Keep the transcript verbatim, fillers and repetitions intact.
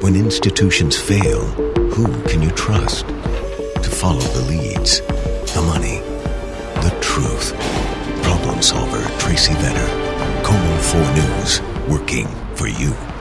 When institutions fail, who can you trust? To follow the leads, the money, the truth. Problem solver Tracy Vetter. KOMO four News. Working for you.